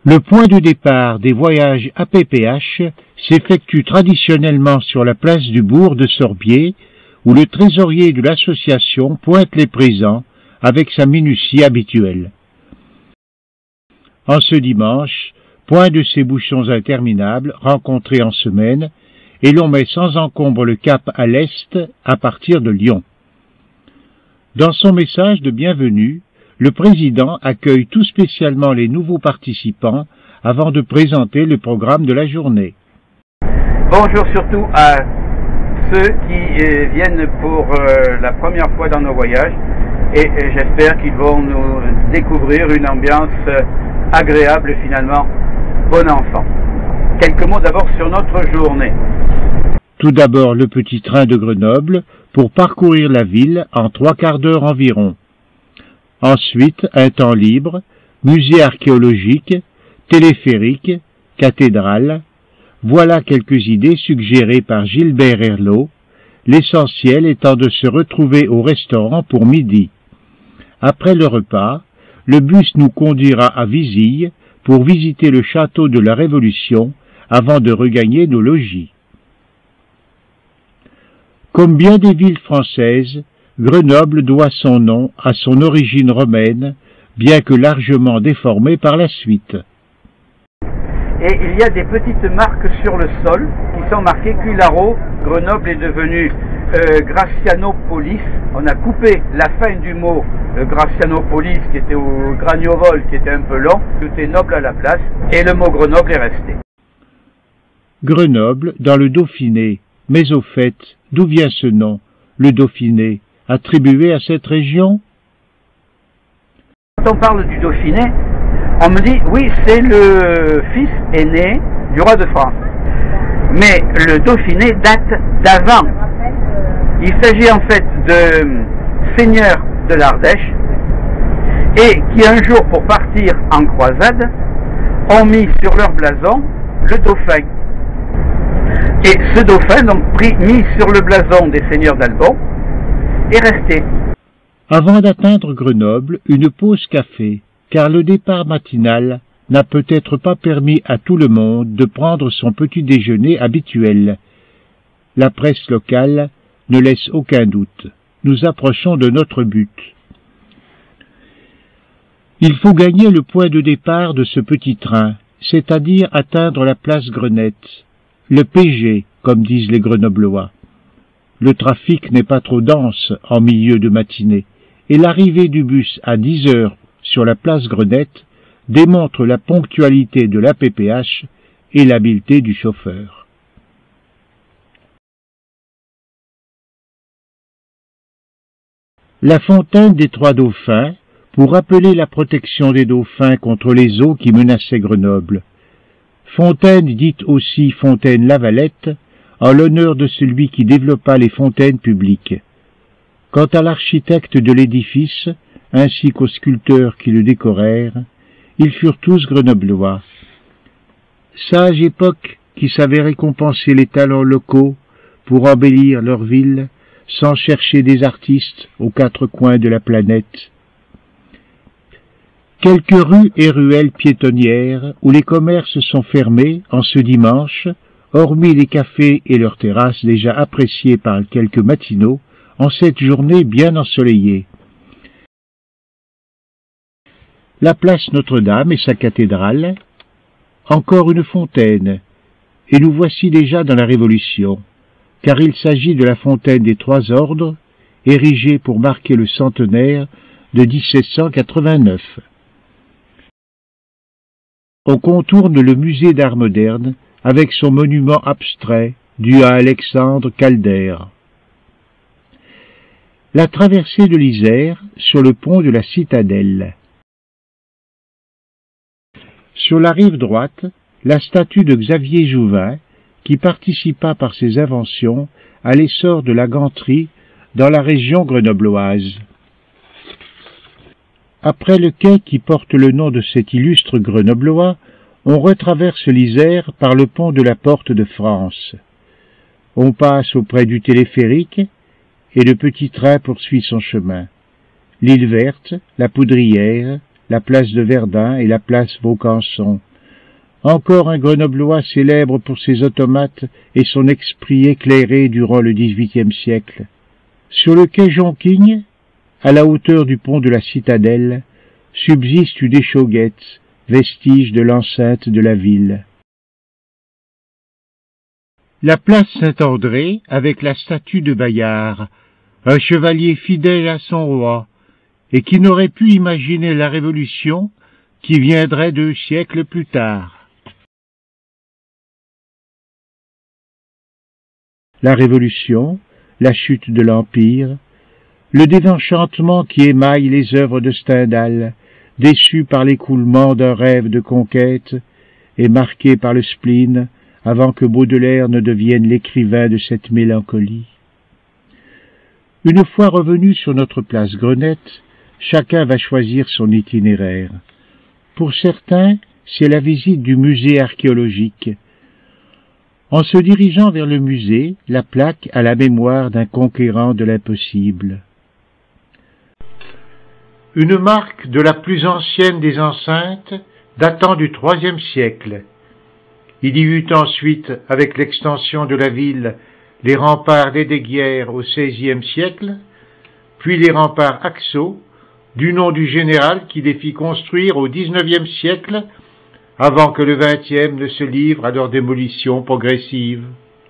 Le point de départ des voyages APPH s'effectue traditionnellement sur la place du bourg de Sorbier, où le trésorier de l'association pointe les présents avec sa minutie habituelle. En ce dimanche, point de ces bouchons interminables rencontrés en semaine, et l'on met sans encombre le cap à l'est à partir de Lyon. Dans son message de bienvenue, le président accueille tout spécialement les nouveaux participants avant de présenter le programme de la journée. Bonjour surtout à ceux qui viennent pour la première fois dans nos voyages et j'espère qu'ils vont nous découvrir une ambiance agréable finalement, bon enfant. Quelques mots d'abord sur notre journée. Tout d'abord le petit train de Grenoble pour parcourir la ville en 3/4 d'heure environ. Ensuite, un temps libre, musée archéologique, téléphérique, cathédrale. Voilà quelques idées suggérées par Gilbert Herlot, l'essentiel étant de se retrouver au restaurant pour midi. Après le repas, le bus nous conduira à Vizille pour visiter le château de la Révolution avant de regagner nos logis. Comme bien des villes françaises, Grenoble doit son nom à son origine romaine, bien que largement déformée par la suite. Et il y a des petites marques sur le sol qui sont marquées Cularo. Grenoble est devenu Gracianopolis. On a coupé la fin du mot Gracianopolis qui était au graniovol, qui était un peu long. Tout est noble à la place et le mot Grenoble est resté. Grenoble dans le Dauphiné. Mais au fait, d'où vient ce nom, le Dauphiné, attribué à cette région? Quand on parle du Dauphiné, on me dit, oui, c'est le fils aîné du roi de France. Mais le Dauphiné date d'avant. Il s'agit en fait de seigneurs de l'Ardèche et qui un jour, pour partir en croisade, ont mis sur leur blason le dauphin. Et ce dauphin, donc mis sur le blason des seigneurs d'Albon, est resté. Avant d'atteindre Grenoble, une pause café, car le départ matinal n'a peut-être pas permis à tout le monde de prendre son petit déjeuner habituel. La presse locale ne laisse aucun doute. Nous approchons de notre but. Il faut gagner le point de départ de ce petit train, c'est-à-dire atteindre la place Grenette, le PG, comme disent les Grenoblois. Le trafic n'est pas trop dense en milieu de matinée, et l'arrivée du bus à 10 heures sur la place Grenette démontre la ponctualité de l'APPH et l'habileté du chauffeur. La fontaine des Trois Dauphins, pour rappeler la protection des dauphins contre les eaux qui menaçaient Grenoble. Fontaine dite aussi Fontaine Lavalette, en l'honneur de celui qui développa les fontaines publiques. Quant à l'architecte de l'édifice, ainsi qu'aux sculpteurs qui le décorèrent, ils furent tous grenoblois. Sage époque qui savait récompenser les talents locaux pour embellir leur ville sans chercher des artistes aux quatre coins de la planète. Quelques rues et ruelles piétonnières où les commerces sont fermés en ce dimanche, hormis les cafés et leurs terrasses déjà appréciées par quelques matinaux en cette journée bien ensoleillée. La place Notre-Dame et sa cathédrale, encore une fontaine, et nous voici déjà dans la Révolution, car il s'agit de la fontaine des Trois Ordres, érigée pour marquer le centenaire de 1789. On contourne le musée d'art moderne avec son monument abstrait dû à Alexandre Calder. La traversée de l'Isère sur le pont de la Citadelle. Sur la rive droite, la statue de Xavier Jouvin, qui participa par ses inventions à l'essor de la ganterie dans la région grenobloise. Après le quai qui porte le nom de cet illustre grenoblois, on retraverse l'Isère par le pont de la Porte de France. On passe auprès du téléphérique et le petit train poursuit son chemin. L'île Verte, la Poudrière, la place de Verdun et la place Vaucanson Encore un Grenoblois célèbre pour ses automates et son esprit éclairé durant le XVIIIe siècle. Sur le quai Jonquigne, à la hauteur du pont de la Citadelle, subsiste une échauguette, vestige de l'enceinte de la ville. La place Saint-André, avec la statue de Bayard, un chevalier fidèle à son roi, et qui n'aurait pu imaginer la Révolution qui viendrait 2 siècles plus tard. La Révolution, la chute de l'Empire, le désenchantement qui émaille les œuvres de Stendhal, déçu par l'écoulement d'un rêve de conquête et marqué par le spleen avant que Baudelaire ne devienne l'écrivain de cette mélancolie. Une fois revenu sur notre place Grenette, chacun va choisir son itinéraire. Pour certains, c'est la visite du musée archéologique. En se dirigeant vers le musée, la plaque a la mémoire d'un conquérant de l'impossible. Une marque de la plus ancienne des enceintes, datant du IIIe siècle. Il y eut ensuite, avec l'extension de la ville, les remparts d'Hédéguières au XVIe siècle, puis les remparts Axaux, du nom du général qui les fit construire au XIXe siècle, avant que le XXe ne se livre à leur démolition progressive.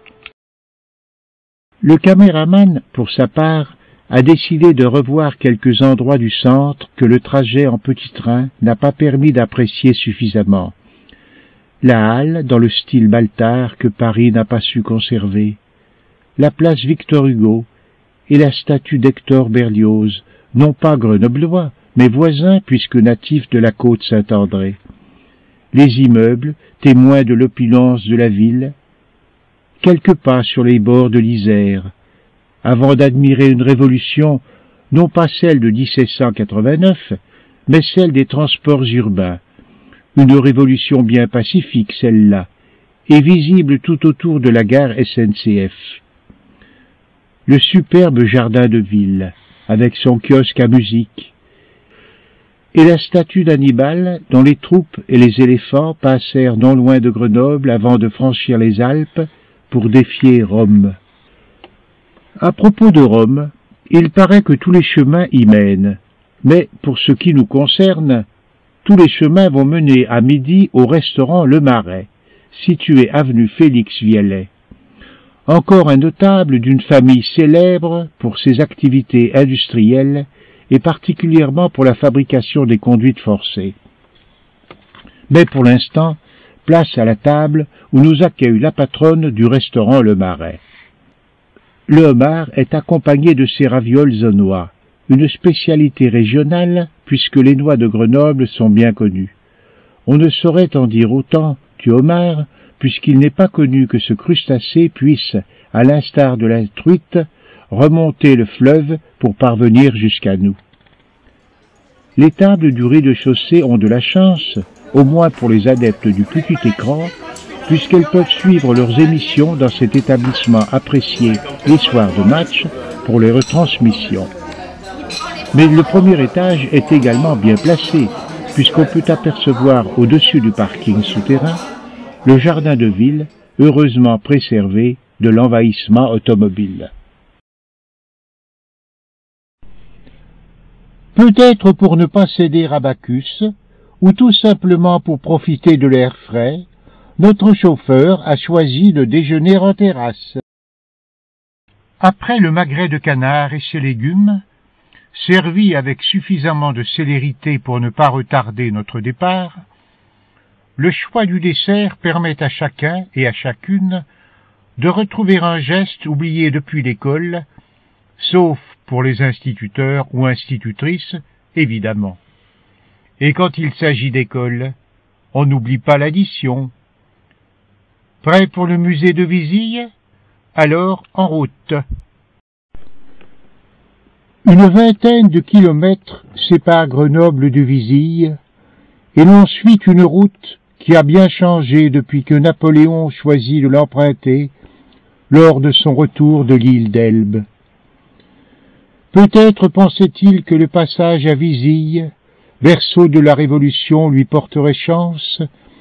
Le caméraman, pour sa part, a décidé de revoir quelques endroits du centre que le trajet en petit train n'a pas permis d'apprécier suffisamment. La halle, dans le style Baltard que Paris n'a pas su conserver, la place Victor Hugo et la statue d'Hector Berlioz, non pas grenoblois, mais voisins puisque natifs de la côte Saint-André. Les immeubles, témoins de l'opulence de la ville, quelques pas sur les bords de l'Isère, avant d'admirer une révolution, non pas celle de 1789, mais celle des transports urbains. Une révolution bien pacifique, celle-là, et visible tout autour de la gare SNCF. Le superbe jardin de ville, avec son kiosque à musique, et la statue d'Hannibal, dont les troupes et les éléphants passèrent non loin de Grenoble avant de franchir les Alpes pour défier Rome. À propos de Rome, il paraît que tous les chemins y mènent, mais pour ce qui nous concerne, tous les chemins vont mener à midi au restaurant Le Marais, situé avenue Félix Vialet. Encore un notable d'une famille célèbre pour ses activités industrielles et particulièrement pour la fabrication des conduites forcées. Mais pour l'instant, place à la table où nous accueille la patronne du restaurant Le Marais. Le homard est accompagné de ses ravioles aux noix, une spécialité régionale puisque les noix de Grenoble sont bien connues. On ne saurait en dire autant du homard puisqu'il n'est pas connu que ce crustacé puisse, à l'instar de la truite, remonter le fleuve pour parvenir jusqu'à nous. Les tables du rez-de-chaussée ont de la chance, au moins pour les adeptes du petit écran, puisqu'elles peuvent suivre leurs émissions dans cet établissement apprécié les soirs de match pour les retransmissions. Mais le premier étage est également bien placé, puisqu'on peut apercevoir au-dessus du parking souterrain le jardin de ville, heureusement préservé de l'envahissement automobile. Peut-être pour ne pas céder à Bacchus, ou tout simplement pour profiter de l'air frais, notre chauffeur a choisi de déjeuner en terrasse. Après le magret de canard et ses légumes, servi avec suffisamment de célérité pour ne pas retarder notre départ, le choix du dessert permet à chacun et à chacune de retrouver un geste oublié depuis l'école, sauf pour les instituteurs ou institutrices, évidemment. Et quand il s'agit d'école, on n'oublie pas l'addition. Prêt pour le musée de Vizille? Alors en route. Une vingtaine de kilomètres séparent Grenoble de Vizille, et l'on suit une route qui a bien changé depuis que Napoléon choisit de l'emprunter lors de son retour de l'île d'Elbe. Peut-être pensait-il que le passage à Vizille, berceau de la Révolution, lui porterait chance,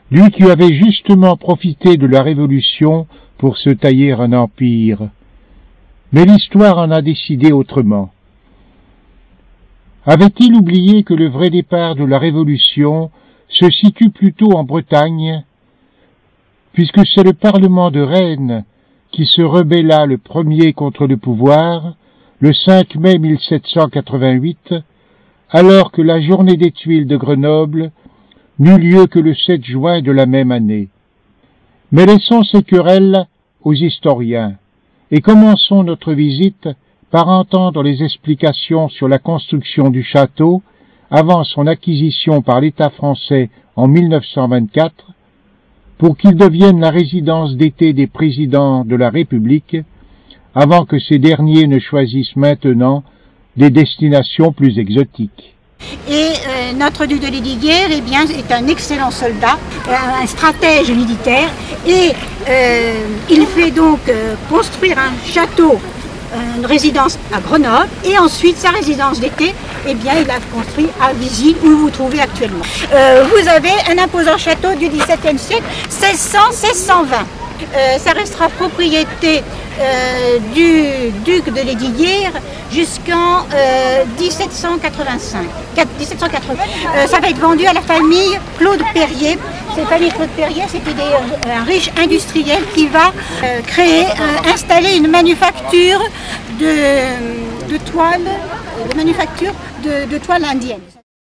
lui qui avait justement profité de la Révolution pour se tailler un empire. Mais l'histoire en a décidé autrement. Avait-il oublié que le vrai départ de la Révolution se situe plutôt en Bretagne, puisque c'est le Parlement de Rennes qui se rebella le premier contre le pouvoir, le 5 mai 1788, alors que la journée des Tuiles de Grenoble n'eut lieu que le 7 juin de la même année. Mais laissons ces querelles aux historiens, et commençons notre visite par entendre les explications sur la construction du château avant son acquisition par l'État français en 1924, pour qu'il devienne la résidence d'été des présidents de la République, avant que ces derniers ne choisissent maintenant des destinations plus exotiques. Et notre duc de Lesdiguières, eh bien, est un excellent soldat, un stratège militaire, et il fait donc construire un château, une résidence à Grenoble, et ensuite sa résidence d'été, eh bien, il l'a construit à Vigy, où vous vous trouvez actuellement. Vous avez un imposant château du XVIIe siècle, 1600-1620. Ça restera propriété du duc de Lesdiguières jusqu'en 1785. Ça va être vendu à la famille Claude Perrier. Cette famille Claude Perrier, c'était un riche industriel qui va installer une manufacture de toile, de toile indienne.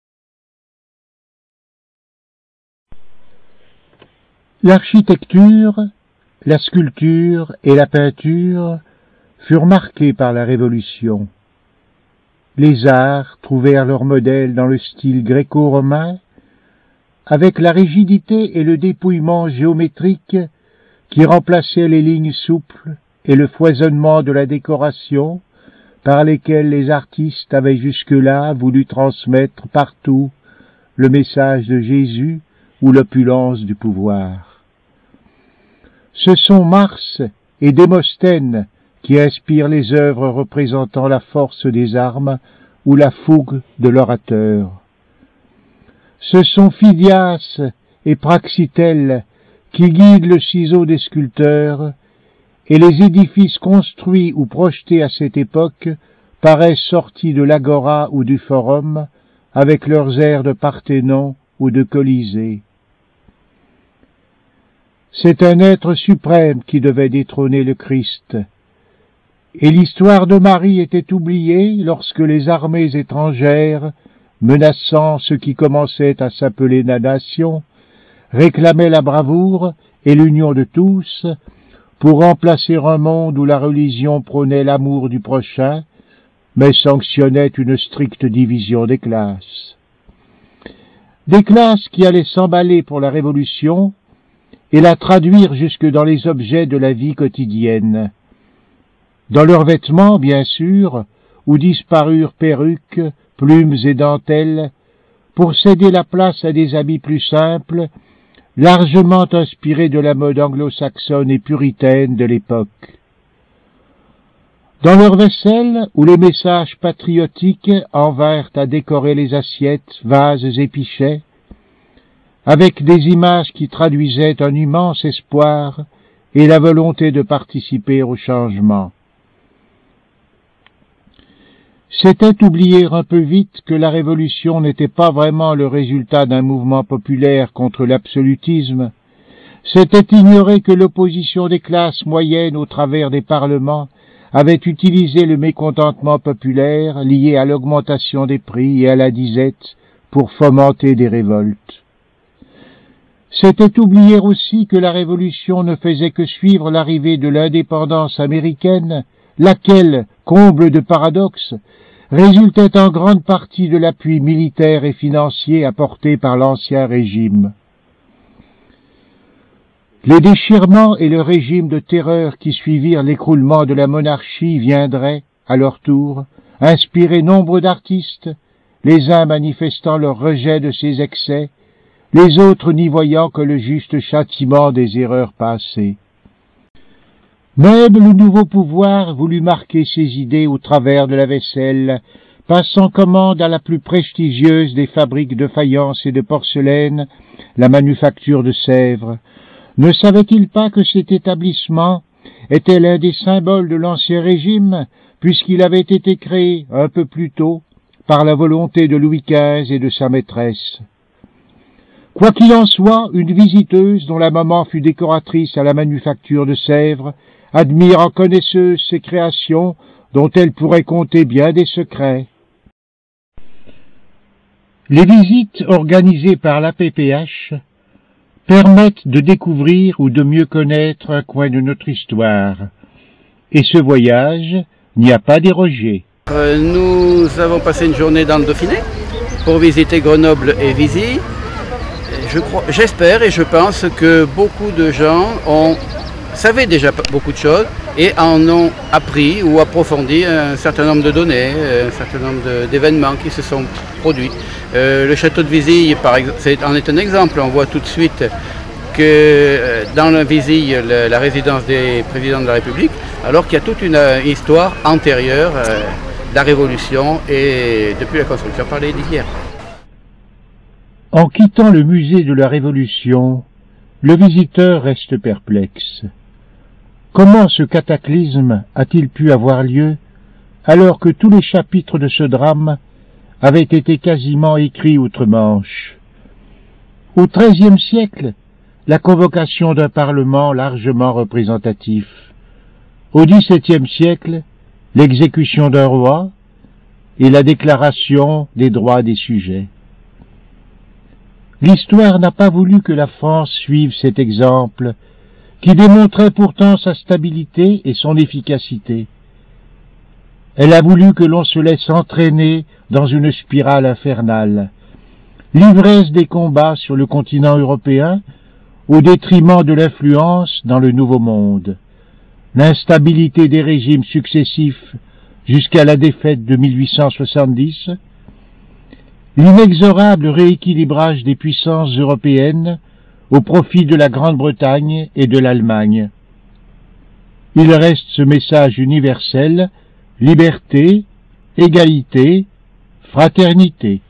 L'architecture, la sculpture et la peinture furent marquées par la Révolution. Les arts trouvèrent leur modèle dans le style gréco-romain, avec la rigidité et le dépouillement géométrique qui remplaçaient les lignes souples et le foisonnement de la décoration par lesquels les artistes avaient jusque-là voulu transmettre partout le message de Jésus ou l'opulence du pouvoir. Ce sont Mars et Démosthène qui inspirent les œuvres représentant la force des armes ou la fougue de l'orateur. Ce sont Phidias et Praxitèle qui guident le ciseau des sculpteurs, et les édifices construits ou projetés à cette époque paraissent sortis de l'agora ou du forum, avec leurs airs de Parthénon ou de Colisée. C'est un être suprême qui devait détrôner le Christ. Et l'histoire de Marie était oubliée lorsque les armées étrangères, menaçant ce qui commençait à s'appeler la nation, réclamaient la bravoure et l'union de tous pour remplacer un monde où la religion prônait l'amour du prochain, mais sanctionnait une stricte division des classes. Des classes qui allaient s'emballer pour la Révolution et la traduire jusque dans les objets de la vie quotidienne. Dans leurs vêtements, bien sûr, où disparurent perruques, plumes et dentelles, pour céder la place à des habits plus simples, largement inspirés de la mode anglo-saxonne et puritaine de l'époque. Dans leur vaisselle, où les messages patriotiques en vinrent à décorer les assiettes, vases et pichets, avec des images qui traduisaient un immense espoir et la volonté de participer au changement. C'était oublier un peu vite que la Révolution n'était pas vraiment le résultat d'un mouvement populaire contre l'absolutisme. C'était ignorer que l'opposition des classes moyennes au travers des parlements avait utilisé le mécontentement populaire lié à l'augmentation des prix et à la disette pour fomenter des révoltes. C'était oublier aussi que la Révolution ne faisait que suivre l'arrivée de l'indépendance américaine, laquelle, comble de paradoxes, résultait en grande partie de l'appui militaire et financier apporté par l'ancien régime. Les déchirements et le régime de terreur qui suivirent l'écroulement de la monarchie viendraient, à leur tour, inspirer nombre d'artistes, les uns manifestant leur rejet de ces excès, les autres n'y voyant que le juste châtiment des erreurs passées. Même le nouveau pouvoir voulut marquer ses idées au travers de la vaisselle, passant commande à la plus prestigieuse des fabriques de faïence et de porcelaine, la manufacture de Sèvres, ne savait-il pas que cet établissement était l'un des symboles de l'Ancien Régime, puisqu'il avait été créé un peu plus tôt par la volonté de Louis XV et de sa maîtresse? Quoi qu'il en soit, une visiteuse dont la maman fut décoratrice à la manufacture de Sèvres admire en connaisseuse ses créations dont elle pourrait conter bien des secrets. Les visites organisées par l'APPH permettent de découvrir ou de mieux connaître un coin de notre histoire. Et ce voyage n'y a pas dérogé. Nous avons passé une journée dans le Dauphiné pour visiter Grenoble et Visy. J'espère et je pense que beaucoup de gens savaient déjà beaucoup de choses et en ont appris ou approfondi un certain nombre de données, un certain nombre d'événements qui se sont produits. Le château de Visy, par exemple, en est un exemple. On voit tout de suite que dans le Visy, la résidence des présidents de la République, alors qu'il y a toute une histoire antérieure de la Révolution et depuis la construction par les liguières. En quittant le musée de la Révolution, le visiteur reste perplexe. Comment ce cataclysme a-t-il pu avoir lieu alors que tous les chapitres de ce drame avaient été quasiment écrits outre-Manche? Au XIIIe siècle, la convocation d'un parlement largement représentatif. Au XVIIe siècle, l'exécution d'un roi et la déclaration des droits des sujets. L'histoire n'a pas voulu que la France suive cet exemple, qui démontrait pourtant sa stabilité et son efficacité. Elle a voulu que l'on se laisse entraîner dans une spirale infernale, l'ivresse des combats sur le continent européen au détriment de l'influence dans le Nouveau Monde, l'instabilité des régimes successifs jusqu'à la défaite de 1870, l'inexorable rééquilibrage des puissances européennes au profit de la Grande-Bretagne et de l'Allemagne. Il reste ce message universel: liberté, égalité, fraternité.